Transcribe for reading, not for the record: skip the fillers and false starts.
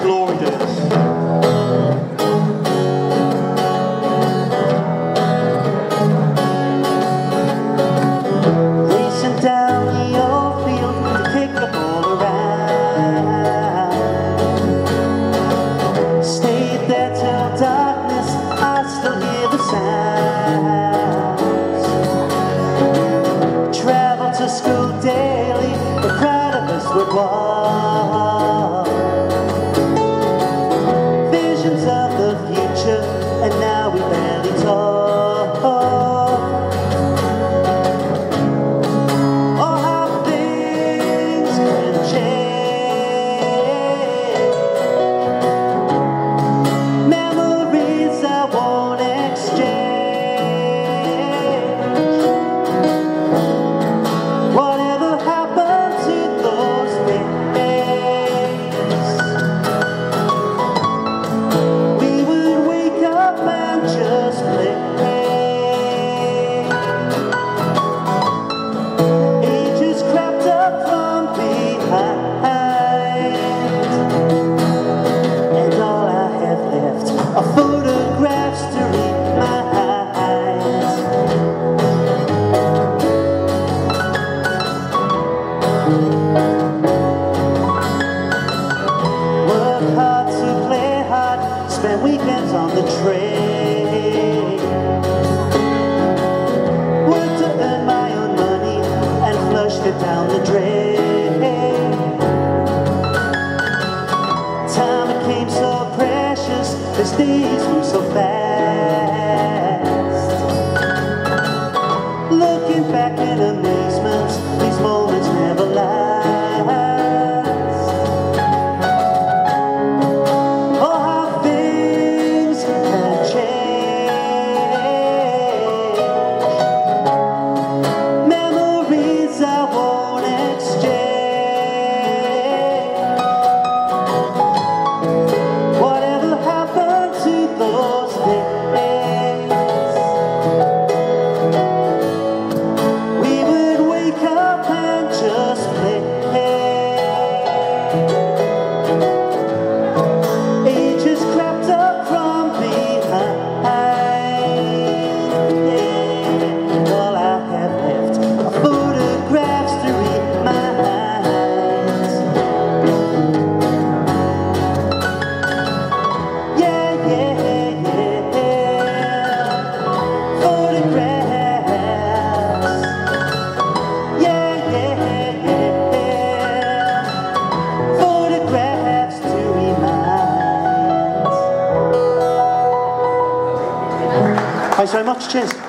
glory days. Racing down the old field to kick the ball around. Stayed there till darkness, I still hear the sounds. Traveled to school daily, the crowd of us would walk. Visions of the future, and now we barely talk. Oh, how things can change. Memories I won't exchange. Whatever happened to those days? We would wake up and just play. Ages crept up from behind, and all I have left are photographs to remind. Work hard to play hard, spend weekends on the train. Work to earn my own money and flushed it down the drain. Time became so precious, these days move so fast. Looking back in amazement, these moments never last. Oh, how things can change. Memories I won't exchange. Whatever happened to those days? We would wake up and just play. Ages crept up from behind, and all I have left are photographs to remind. Yeah, yeah, yeah. Photographs. Yeah, yeah, yeah. Photographs to remind. Thanks very much. Cheers.